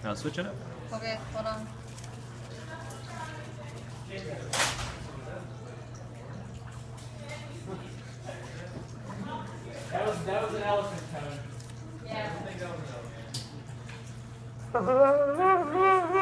I'll switch it up. Okay, hold on. That was an elephant tone. Yeah. I think that was an elephant.